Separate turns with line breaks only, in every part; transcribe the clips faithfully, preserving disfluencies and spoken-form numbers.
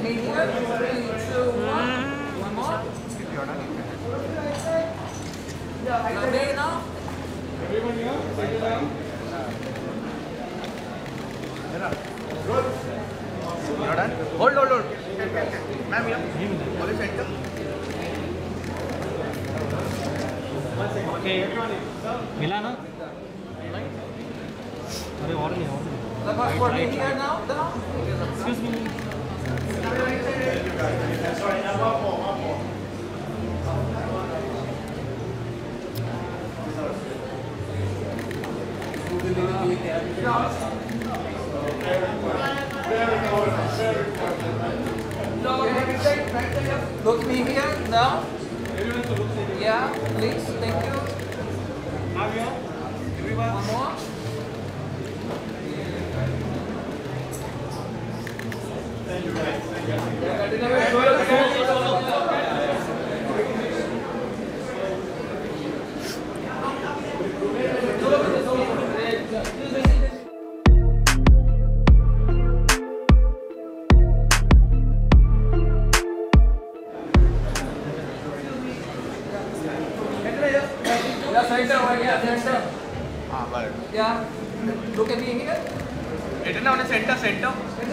me here. Three, two, one. One more. Now me now.
Good. You're done. Hold, hold, hold. Ma'am, here. Police center.
Okay. मिला ना? अरे और नहीं और नहीं.
The passport me here now. Now.
Excuse me.
Look me here now. Yeah, please. Thank you. One more. Yeah, center over here, center.
हाँ, बराबर.
Yeah. Look at me here.
इतना उन्हें सेंटर सेंटर.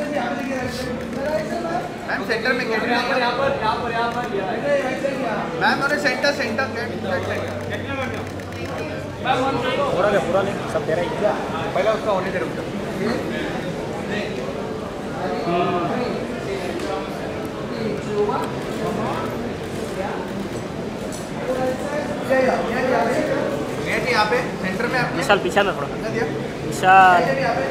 मैम सेंटर में कैट.
यहाँ पर यहाँ पर यहाँ पर यहाँ पर
मैम उन्हें सेंटर सेंटर कैट.
पूरा नहीं पूरा नहीं सब तेरा ही.
पहले उसका होने दे रुको. नेट यहाँ पे सेंटर में आपके.
विशाल पीछे में थोड़ा.
दिया.
विशाल.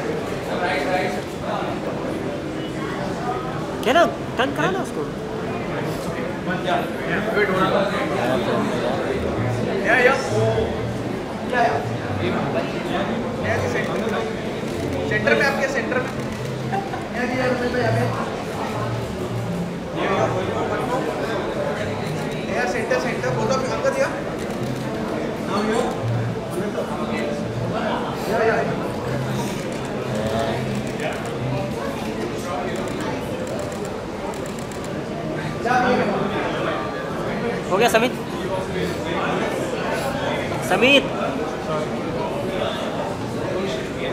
क्या ना टर्न करा ना उसको.
या या. सेंटर में आपके सेंटर में. या सेंटर सेंटर बोलो अंदर दिया. या या.
हो गया समीत. समीत